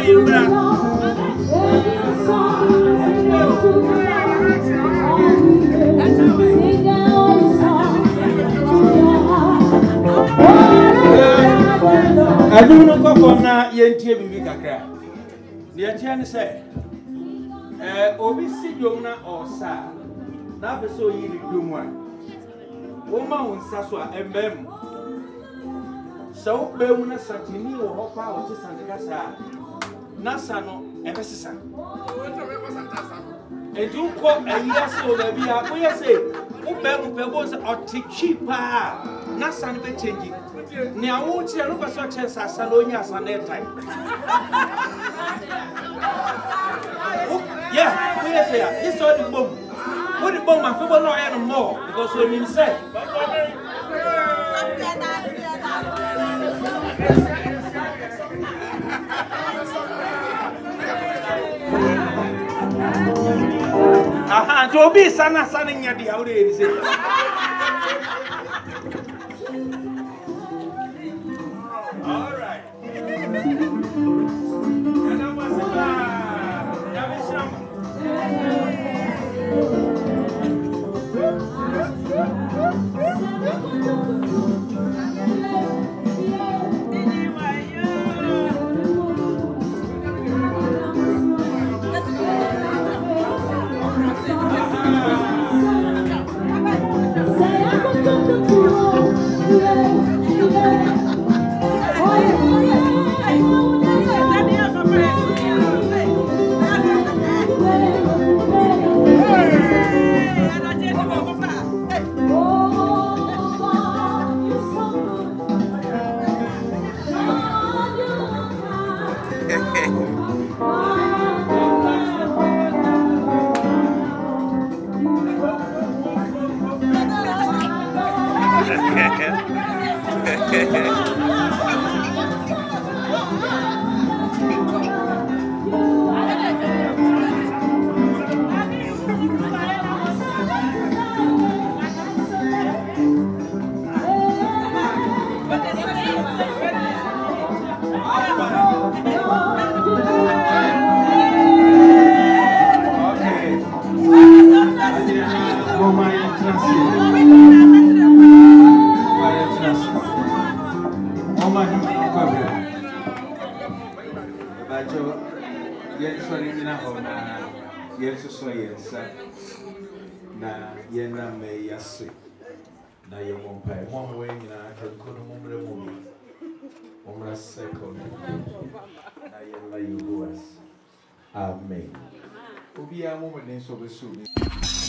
I do not go for now, Yentia Bibika. The Atian say, Obi Sidona or Sa, now so ye do one. Woman Saswa and Bem. So Bemuna Satini or Hoppa or Santa Casa. Nasano, Emerson. And you call a yes or the Via, we say, Ubem was a cheaper. Nasan be changing. Now, won't you look at such as Salonia Sanet time? Yeah, we say, this all the bomb. What the bomb, my people no anymore because when you say, aha, to be sana in your dear. All right. Na yena me yase na yemompa one way na kankono mumre mumi umra second na yela yuwas amen obi amu me so besu